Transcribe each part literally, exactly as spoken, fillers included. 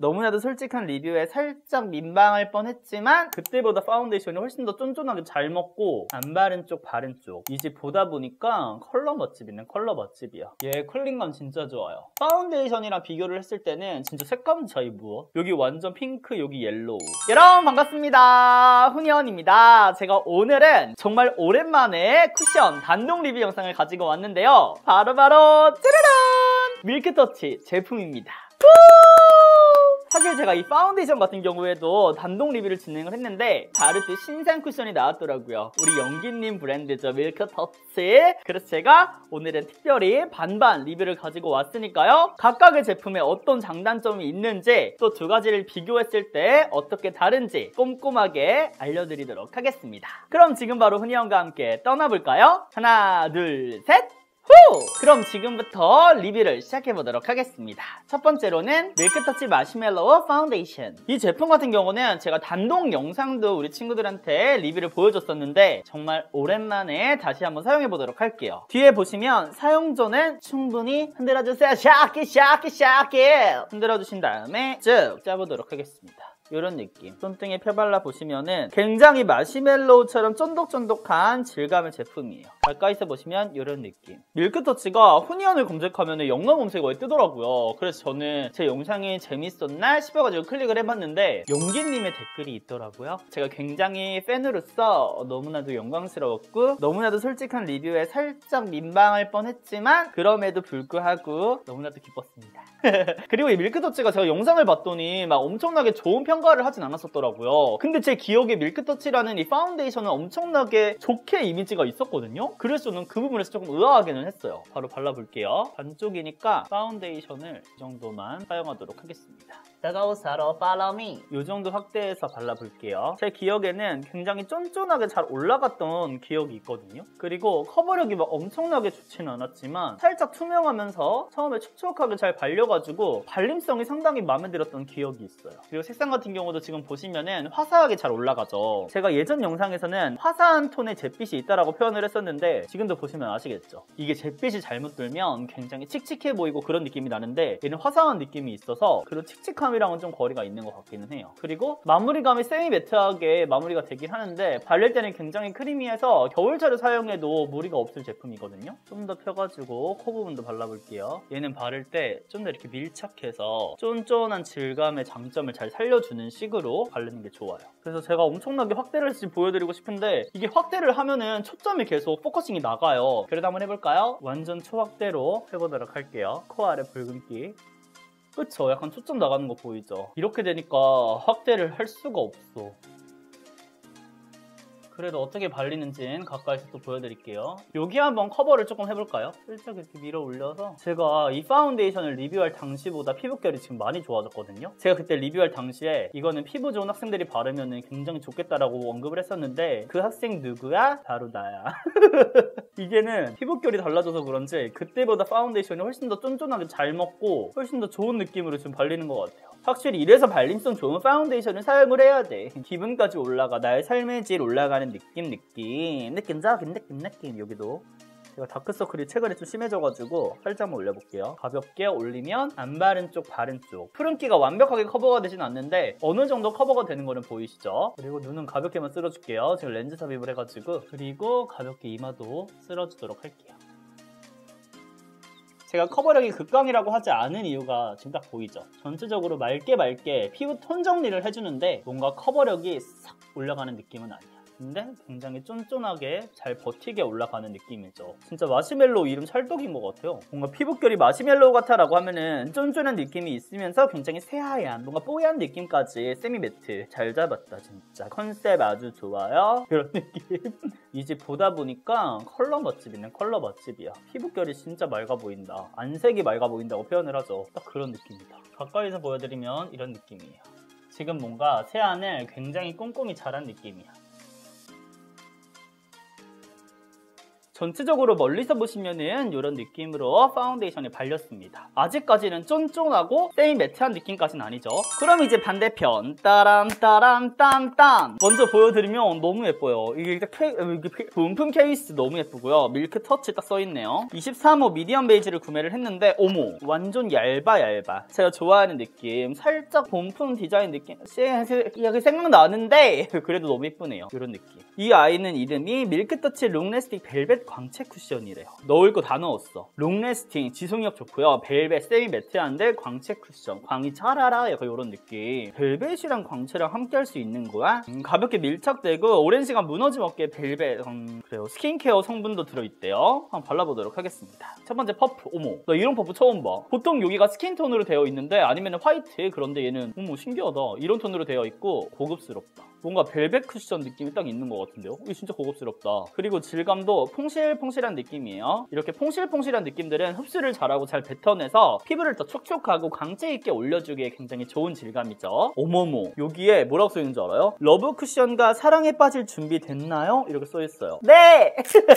너무나도 솔직한 리뷰에 살짝 민망할 뻔했지만 그때보다 파운데이션이 훨씬 더 쫀쫀하게 잘 먹고 안 바른 쪽 바른 쪽 이 집 보다 보니까 컬러 멋집이네. 컬러 멋집이야. 얘 컬링감 진짜 좋아요. 파운데이션이랑 비교를 했을 때는 진짜 색감 차이 무엇? 여기 완전 핑크, 여기 옐로우. 여러분 반갑습니다. 훈이언입니다. 제가 오늘은 정말 오랜만에 쿠션 단독 리뷰 영상을 가지고 왔는데요. 바로바로 짜라란! 밀크터치 제품입니다. 사실 제가 이 파운데이션 같은 경우에도 단독 리뷰를 진행을 했는데 바르트 신상 쿠션이 나왔더라고요. 우리 영기님 브랜드죠. 밀크터치. 그래서 제가 오늘은 특별히 반반 리뷰를 가지고 왔으니까요. 각각의 제품에 어떤 장단점이 있는지 또 두 가지를 비교했을 때 어떻게 다른지 꼼꼼하게 알려드리도록 하겠습니다. 그럼 지금 바로 훈이형과 함께 떠나볼까요? 하나, 둘, 셋! 후! 그럼 지금부터 리뷰를 시작해보도록 하겠습니다. 첫 번째로는 밀크터치 마시멜로우 파운데이션. 이 제품 같은 경우는 제가 단독 영상도 우리 친구들한테 리뷰를 보여줬었는데 정말 오랜만에 다시 한번 사용해보도록 할게요. 뒤에 보시면 사용 전엔 충분히 흔들어주세요. 샤키 샤키 샤키 흔들어주신 다음에 쭉 짜보도록 하겠습니다. 이런 느낌. 손등에 펴발라 보시면은 굉장히 마시멜로우처럼 쫀득쫀득한 질감의 제품이에요. 가까이서 보시면 이런 느낌. 밀크터치가 훈이언을 검색하면 영상 검색어에 뜨더라고요. 그래서 저는 제 영상이 재밌었나 싶어가지고 클릭을 해봤는데 용기님의 댓글이 있더라고요. 제가 굉장히 팬으로서 너무나도 영광스러웠고 너무나도 솔직한 리뷰에 살짝 민망할 뻔했지만 그럼에도 불구하고 너무나도 기뻤습니다. 그리고 이 밀크터치가 제가 영상을 봤더니 막 엄청나게 좋은 평가를 하진 않았었더라고요. 근데 제 기억에 밀크터치라는 이 파운데이션은 엄청나게 좋게 이미지가 있었거든요. 그래서 저는 그 부분에서 조금 의아하기는 했어요. 바로 발라볼게요. 반쪽이니까 파운데이션을 이 정도만 사용하도록 하겠습니다. 다가오사로 follow me. 이 정도 확대해서 발라볼게요. 제 기억에는 굉장히 쫀쫀하게 잘 올라갔던 기억이 있거든요. 그리고 커버력이 막 엄청나게 좋지는 않았지만 살짝 투명하면서 처음에 촉촉하게 잘 발려가지고 발림성이 상당히 마음에 들었던 기억이 있어요. 그리고 색상 같은 경우도 지금 보시면은 화사하게 잘 올라가죠. 제가 예전 영상에서는 화사한 톤의 잿빛이 있다라고 표현을 했었는데 지금도 보시면 아시겠죠? 이게 잿빛이 잘못 들면 굉장히 칙칙해 보이고 그런 느낌이 나는데 얘는 화사한 느낌이 있어서 그런 칙칙함이랑은 좀 거리가 있는 것 같기는 해요. 그리고 마무리감이 세미 매트하게 마무리가 되긴 하는데 바를 때는 굉장히 크리미해서 겨울철에 사용해도 무리가 없을 제품이거든요. 좀 더 펴가지고 코 부분도 발라볼게요. 얘는 바를 때 좀 더 이렇게 밀착해서 쫀쫀한 질감의 장점을 잘 살려주는 식으로 바르는 게 좋아요. 그래서 제가 엄청나게 확대를 해서 보여드리고 싶은데 이게 확대를 하면은 초점이 계속 포커싱이 나가요. 그래도 한번 해볼까요? 완전 초확대로 해보도록 할게요. 코 아래 붉은기. 그쵸? 약간 초점 나가는 거 보이죠? 이렇게 되니까 확대를 할 수가 없어. 그래도 어떻게 발리는지는 가까이서 또 보여드릴게요. 여기 한번 커버를 조금 해볼까요? 살짝 이렇게 밀어 올려서 제가 이 파운데이션을 리뷰할 당시보다 피부결이 지금 많이 좋아졌거든요. 제가 그때 리뷰할 당시에 이거는 피부 좋은 학생들이 바르면 굉장히 좋겠다라고 언급을 했었는데 그 학생 누구야? 바로 나야. 이게는 피부결이 달라져서 그런지 그때보다 파운데이션이 훨씬 더 쫀쫀하게 잘 먹고 훨씬 더 좋은 느낌으로 지금 발리는 것 같아요. 확실히 이래서 발림성 좋은 파운데이션을 사용을 해야 돼. 기분까지 올라가. 나의 삶의 질 올라가는 느낌 느낌 느낌 작은 느낌 느낌. 여기도 제가 다크서클이 최근에 좀 심해져가지고 살짝만 올려볼게요. 가볍게 올리면 안 바른 쪽 바른 쪽 푸른기가 완벽하게 커버가 되진 않는데 어느 정도 커버가 되는 거는 보이시죠? 그리고 눈은 가볍게만 쓸어줄게요. 지금 렌즈 삽입을 해가지고. 그리고 가볍게 이마도 쓸어주도록 할게요. 제가 커버력이 극강이라고 하지 않은 이유가 지금 딱 보이죠? 전체적으로 맑게 맑게 피부 톤 정리를 해주는데 뭔가 커버력이 싹 올라가는 느낌은 아니야. 근데 굉장히 쫀쫀하게 잘 버티게 올라가는 느낌이죠. 진짜 마시멜로우 이름 찰떡인 것 같아요. 뭔가 피부결이 마시멜로우 같아 라고 하면은 쫀쫀한 느낌이 있으면서 굉장히 새하얀 뭔가 뽀얀 느낌까지 세미 매트 잘 잡았다. 진짜 컨셉 아주 좋아요. 그런 느낌. 이 집 보다 보니까 컬러 멋집이네. 컬러 멋집이야. 피부결이 진짜 맑아 보인다. 안색이 맑아 보인다고 표현을 하죠. 딱 그런 느낌이다. 가까이서 보여드리면 이런 느낌이에요. 지금 뭔가 세안을 굉장히 꼼꼼히 잘한 느낌이야. 전체적으로 멀리서 보시면은 이런 느낌으로 파운데이션이 발렸습니다. 아직까지는 쫀쫀하고 세미 매트한 느낌까지는 아니죠. 그럼 이제 반대편 따람 따람 땀땀 먼저 보여드리면 너무 예뻐요. 이게 딱 케, 이게 본품 케이스 너무 예쁘고요. 밀크 터치 딱 써있네요. 이십삼 호 미디엄 베이지를 구매를 했는데 어머 완전 얇아 얇아. 제가 좋아하는 느낌 살짝 본품 디자인 느낌 이게 생각나는데 그래도 너무 예쁘네요. 이런 느낌. 이 아이는 이름이 밀크터치 롱래스팅 벨벳 광채 쿠션이래요. 넣을 거 다 넣었어. 롱래스팅 지속력 좋고요. 벨벳 세미 매트한데 광채 쿠션 광이 차라라 약간 이런 느낌. 벨벳이랑 광채랑 함께 할 수 있는 거야? 음, 가볍게 밀착되고 오랜 시간 무너짐 없게 벨벳 음, 그래요. 스킨케어 성분도 들어있대요. 한번 발라보도록 하겠습니다. 첫 번째 퍼프. 어머 나 이런 퍼프 처음 봐. 보통 여기가 스킨톤으로 되어 있는데 아니면 화이트. 그런데 얘는 어머 신기하다. 이런 톤으로 되어 있고 고급스럽다. 뭔가 벨벳 쿠션 느낌이 딱 있는 것 같은데요? 이게 진짜 고급스럽다. 그리고 질감도 퐁실퐁실한 느낌이에요. 이렇게 퐁실퐁실한 느낌들은 흡수를 잘하고 잘 뱉어내서 피부를 더 촉촉하고 광채 있게 올려주기에 굉장히 좋은 질감이죠. 어머머 여기에 뭐라고 써있는 줄 알아요? 러브 쿠션과 사랑에 빠질 준비 됐나요? 이렇게 써있어요. 네!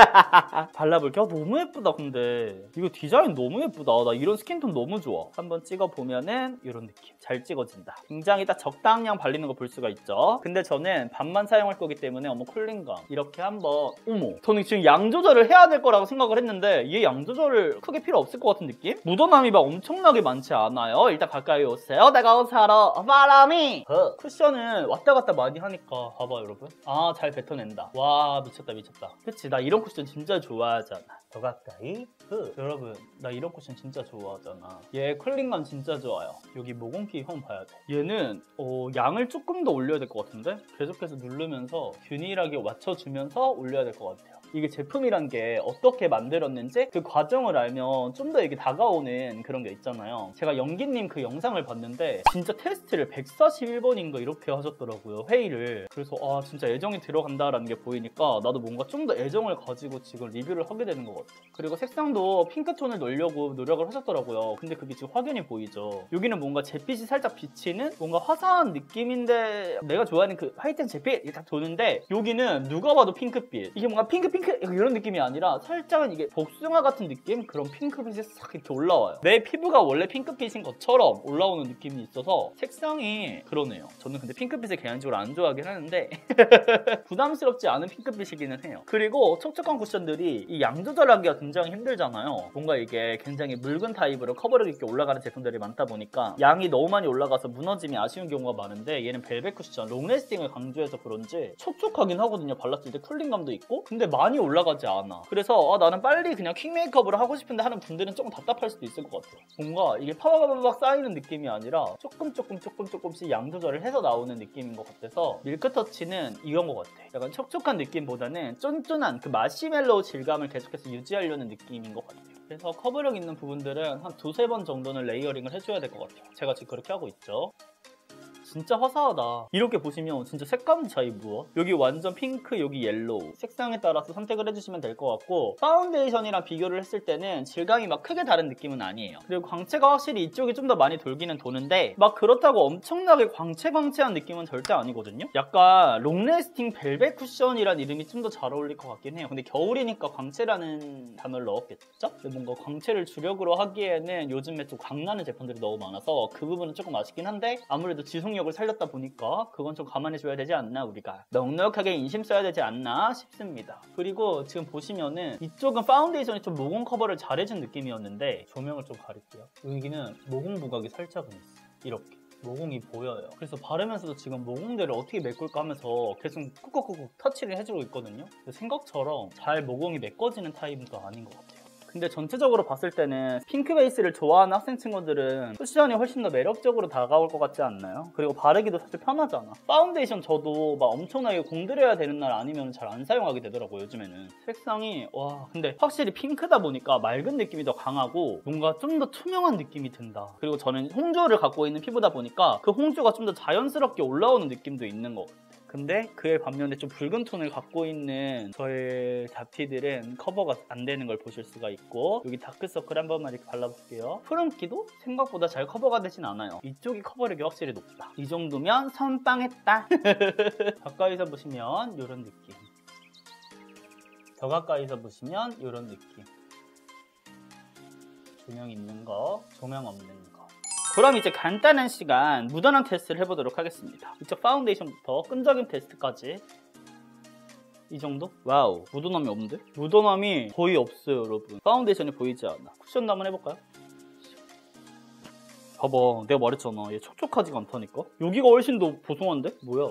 발라볼게요. 너무 예쁘다 근데. 이거 디자인 너무 예쁘다. 나 이런 스킨톤 너무 좋아. 한번 찍어보면은 이런 느낌. 잘 찍어진다. 굉장히 딱 적당량 발리는 거 볼 수가 있죠. 근데 저는 반만 사용할 거기 때문에 어머 쿨링감 이렇게 한번 어머 저는 지금 양 조절을 해야 될 거라고 생각을 했는데 얘 양 조절을 크게 필요 없을 것 같은 느낌? 묻어남이 막 엄청나게 많지 않아요. 일단 가까이 오세요. 내가 사러 바람이 어. 쿠션을 왔다 갔다 많이 하니까 봐봐 여러분. 아 잘 뱉어낸다. 와 미쳤다 미쳤다. 그치 나 이런 쿠션 진짜 좋아하잖아. 더 가까이 그 여러분 나 이런 쿠션 진짜 좋아하잖아. 얘 쿨링감 진짜 좋아요. 여기 모공피 형 봐야 돼. 얘는 어, 양을 조금 더 올려야 될 것 같은데 계속해서 누르면서 균일하게 맞춰주면서 올려야 될 것 같아요. 이게 제품이란 게 어떻게 만들었는지 그 과정을 알면 좀 더 이게 다가오는 그런 게 있잖아요. 제가 영기님 그 영상을 봤는데 진짜 테스트를 백사십일 번인가 이렇게 하셨더라고요. 회의를. 그래서 아 진짜 애정이 들어간다라는 게 보이니까 나도 뭔가 좀 더 애정을 가지고 지금 리뷰를 하게 되는 것 같아요. 그리고 색상도 핑크톤을 넣으려고 노력을 하셨더라고요. 근데 그게 지금 확연히 보이죠. 여기는 뭔가 잿빛이 살짝 비치는 뭔가 화사한 느낌인데 내가 좋아하는 그 화이트한 잿빛 이게 딱 도는데 여기는 누가 봐도 핑크빛. 이게 뭔가 핑크 핑크 이런 느낌이 아니라 살짝은 이게 복숭아 같은 느낌? 그런 핑크빛이 싹 이렇게 올라와요. 내 피부가 원래 핑크빛인 것처럼 올라오는 느낌이 있어서 색상이 그러네요. 저는 근데 핑크빛을 개인적으로 안 좋아하긴 하는데 부담스럽지 않은 핑크빛이기는 해요. 그리고 촉촉한 쿠션들이 이 양 조절하기가 굉장히 힘들잖아요. 뭔가 이게 굉장히 묽은 타입으로 커버력 있게 올라가는 제품들이 많다 보니까 양이 너무 많이 올라가서 무너짐이 아쉬운 경우가 많은데 얘는 벨벳 쿠션 롱래스팅을 강조해서 그런지 촉촉하긴 하거든요. 발랐을 때 쿨링감도 있고 근데 많이 올라가지 않아. 그래서 아, 나는 빨리 그냥 퀵 메이크업을 하고 싶은데 하는 분들은 조금 답답할 수도 있을 것 같아요. 뭔가 이게 파바바박 쌓이는 느낌이 아니라 조금 조금 조금 조금씩 양 조절을 해서 나오는 느낌인 것 같아서 밀크터치는 이런 것 같아. 약간 촉촉한 느낌보다는 쫀쫀한 그 마시멜로우 질감을 계속해서 유지하려는 느낌인 것 같아요. 그래서 커버력 있는 부분들은 한 두세 번 정도는 레이어링을 해줘야 될 것 같아요. 제가 지금 그렇게 하고 있죠. 진짜 화사하다. 이렇게 보시면 진짜 색감 차이 무엇? 여기 완전 핑크, 여기 옐로우. 색상에 따라서 선택을 해주시면 될 것 같고 파운데이션이랑 비교를 했을 때는 질감이 막 크게 다른 느낌은 아니에요. 그리고 광채가 확실히 이쪽이 좀 더 많이 돌기는 도는데 막 그렇다고 엄청나게 광채 광채한 느낌은 절대 아니거든요. 약간 롱래스팅 벨벳 쿠션이란 이름이 좀 더 잘 어울릴 것 같긴 해요. 근데 겨울이니까 광채라는 단어를 넣었겠죠? 근데 뭔가 광채를 주력으로 하기에는 요즘에 좀 광나는 제품들이 너무 많아서 그 부분은 조금 아쉽긴 한데 아무래도 지속력을 살렸다 보니까 그건 좀 감안해줘야 되지 않나 우리가 넉넉하게 인심 써야 되지 않나 싶습니다. 그리고 지금 보시면은 이쪽은 파운데이션이 좀 모공 커버를 잘해준 느낌이었는데 조명을 좀 가릴게요. 여기는 모공 부각이 살짝은 있어. 이렇게 모공이 보여요. 그래서 바르면서도 지금 모공들을 어떻게 메꿀까 하면서 계속 꾹꾹꾹꾹 터치를 해주고 있거든요. 생각처럼 잘 모공이 메꿔지는 타입은 또 아닌 것 같아요. 근데 전체적으로 봤을 때는 핑크 베이스를 좋아하는 학생 친구들은 쿠션이 훨씬 더 매력적으로 다가올 것 같지 않나요? 그리고 바르기도 사실 편하잖아. 파운데이션 저도 막 엄청나게 공들여야 되는 날 아니면 잘 안 사용하게 되더라고요. 요즘에는 색상이 와 근데 확실히 핑크다 보니까 맑은 느낌이 더 강하고 뭔가 좀 더 투명한 느낌이 든다. 그리고 저는 홍조를 갖고 있는 피부다 보니까 그 홍조가 좀 더 자연스럽게 올라오는 느낌도 있는 것 같아요. 근데 그에 반면에 좀 붉은 톤을 갖고 있는 저의 잡티들은 커버가 안 되는 걸 보실 수가 있고 여기 다크서클 한 번만 이렇게 발라볼게요. 푸른기도 생각보다 잘 커버가 되진 않아요. 이쪽이 커버력이 확실히 높다. 이 정도면 선빵했다. 가까이서 보시면 이런 느낌. 더 가까이서 보시면 이런 느낌. 조명 있는 거, 조명 없는 거. 그럼 이제 간단한 시간 묻어남 테스트를 해보도록 하겠습니다. 이쪽 파운데이션부터 끈적임 테스트까지. 이 정도? 와우, 묻어남이 없는데? 묻어남이 거의 없어요, 여러분. 파운데이션이 보이지 않아. 쿠션도 한번 해볼까요? 봐봐, 내가 말했잖아. 얘 촉촉하지가 않다니까? 여기가 훨씬 더 보송한데? 뭐야?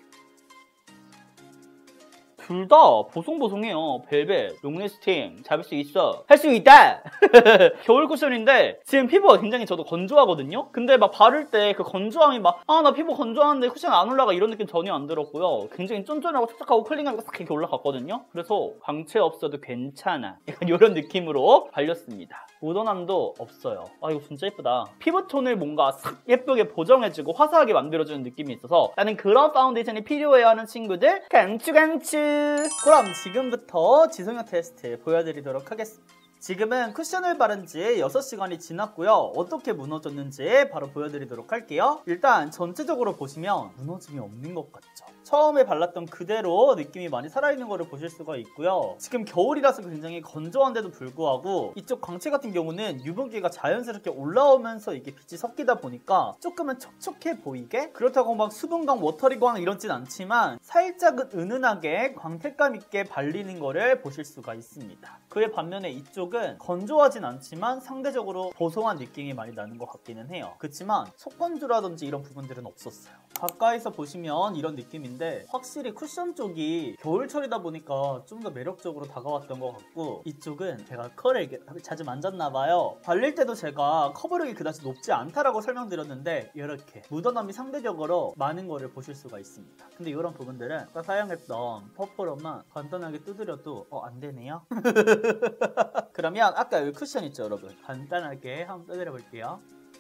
둘 다 보송보송해요. 벨벳, 롱래스팅 잡을 수 있어. 할 수 있다! 겨울 쿠션인데 지금 피부가 굉장히 저도 건조하거든요? 근데 막 바를 때 그 건조함이 막 아, 나 피부 건조한데 쿠션 안 올라가 이런 느낌 전혀 안 들었고요. 굉장히 쫀쫀하고 촉촉하고 클린하게 싹 이렇게 올라갔거든요? 그래서 광채 없어도 괜찮아. 약간 이런 느낌으로 발렸습니다. 묻어남도 없어요. 아, 이거 진짜 예쁘다. 피부톤을 뭔가 싹 예쁘게 보정해주고 화사하게 만들어주는 느낌이 있어서 나는 그런 파운데이션이 필요해요 하는 친구들 강추강추. 그럼 지금부터 지속력 테스트 보여드리도록 하겠습니다. 지금은 쿠션을 바른 지 여섯 시간이 지났고요. 어떻게 무너졌는지 바로 보여드리도록 할게요. 일단 전체적으로 보시면 무너짐이 없는 것 같죠? 처음에 발랐던 그대로 느낌이 많이 살아있는 거를 보실 수가 있고요. 지금 겨울이라서 굉장히 건조한데도 불구하고 이쪽 광채 같은 경우는 유분기가 자연스럽게 올라오면서 이게 빛이 섞이다 보니까 조금은 촉촉해 보이게, 그렇다고 막 수분감, 워터리광 이렇진 않지만 살짝은 은은하게 광택감 있게 발리는 거를 보실 수가 있습니다. 그에 반면에 이쪽은 건조하진 않지만 상대적으로 보송한 느낌이 많이 나는 것 같기는 해요. 그렇지만 속건조라든지 이런 부분들은 없었어요. 가까이서 보시면 이런 느낌인데 확실히 쿠션 쪽이 겨울철이다 보니까 좀 더 매력적으로 다가왔던 것 같고, 이쪽은 제가 컬을 자주 만졌나봐요. 발릴 때도 제가 커버력이 그다지 높지 않다라고 설명드렸는데 이렇게 묻어남이 상대적으로 많은 거를 보실 수가 있습니다. 근데 이런 부분들은 아까 사용했던 퍼프로만 간단하게 두드려도 어, 안 되네요. 그러면 아까 여기 쿠션 있죠, 여러분? 간단하게 한번 두드려 볼게요.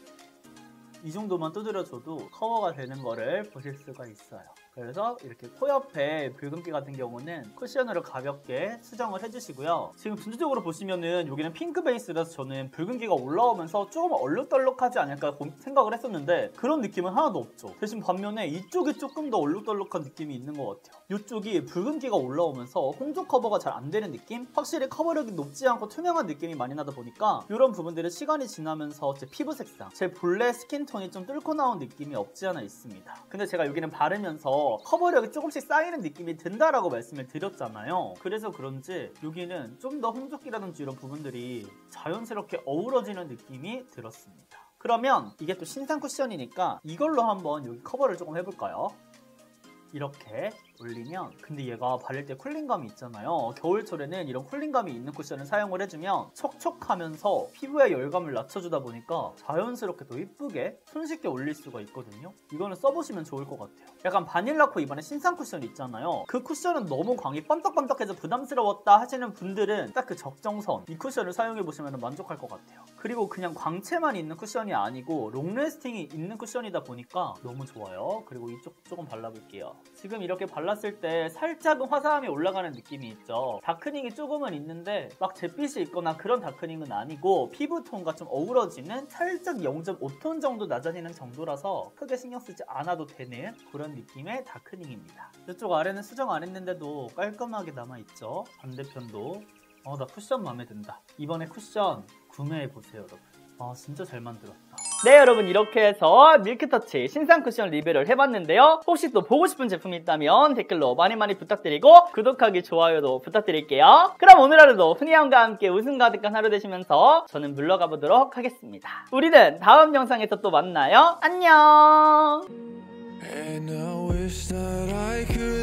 이 정도만 두드려줘도 커버가 되는 거를 보실 수가 있어요. 그래서 이렇게 코 옆에 붉은기 같은 경우는 쿠션으로 가볍게 수정을 해주시고요. 지금 전체적으로 보시면은 여기는 핑크 베이스라서 저는 붉은기가 올라오면서 조금 얼룩덜룩하지 않을까 생각을 했었는데 그런 느낌은 하나도 없죠. 대신 반면에 이쪽이 조금 더 얼룩덜룩한 느낌이 있는 것 같아요. 이쪽이 붉은기가 올라오면서 홍조 커버가 잘 안 되는 느낌? 확실히 커버력이 높지 않고 투명한 느낌이 많이 나다 보니까 이런 부분들은 시간이 지나면서 제 피부 색상, 제 본래 스킨톤이 좀 뚫고 나온 느낌이 없지 않아 있습니다. 근데 제가 여기는 바르면서 커버력이 조금씩 쌓이는 느낌이 든다라고 말씀을 드렸잖아요. 그래서 그런지 여기는 좀 더 홍조기라든지 이런 부분들이 자연스럽게 어우러지는 느낌이 들었습니다. 그러면 이게 또 신상 쿠션이니까 이걸로 한번 여기 커버를 조금 해볼까요? 이렇게 올리면, 근데 얘가 바를 때 쿨링감이 있잖아요. 겨울철에는 이런 쿨링감이 있는 쿠션을 사용을 해주면 촉촉하면서 피부의 열감을 낮춰주다 보니까 자연스럽게 더 이쁘게 손쉽게 올릴 수가 있거든요. 이거는 써보시면 좋을 것 같아요. 약간 바닐라코 이번에 신상 쿠션 있잖아요. 그 쿠션은 너무 광이 뻔떡뻔떡해서 부담스러웠다 하시는 분들은 딱 그 적정선, 이 쿠션을 사용해보시면 만족할 것 같아요. 그리고 그냥 광채만 있는 쿠션이 아니고 롱래스팅이 있는 쿠션이다 보니까 너무 좋아요. 그리고 이쪽 조금 발라볼게요. 지금 이렇게 발랐을 때 살짝은 화사함이 올라가는 느낌이 있죠. 다크닝이 조금은 있는데 막 잿빛이 있거나 그런 다크닝은 아니고 피부톤과 좀 어우러지는 살짝 영 점 오 톤 정도 낮아지는 정도라서 크게 신경 쓰지 않아도 되는 그런 느낌의 다크닝입니다. 이쪽 아래는 수정 안 했는데도 깔끔하게 남아있죠. 반대편도 어, 나 쿠션 마음에 든다. 이번에 쿠션 구매해보세요, 여러분. 아, 진짜 잘 만들었다. 네, 여러분, 이렇게 해서 밀크터치 신상 쿠션 리뷰를 해봤는데요. 혹시 또 보고 싶은 제품이 있다면 댓글로 많이 많이 부탁드리고 구독하기, 좋아요도 부탁드릴게요. 그럼 오늘 하루도 훈이형과 함께 웃음 가득한 하루 되시면서 저는 물러가 보도록 하겠습니다. 우리는 다음 영상에서 또 만나요. 안녕. And I wish that I could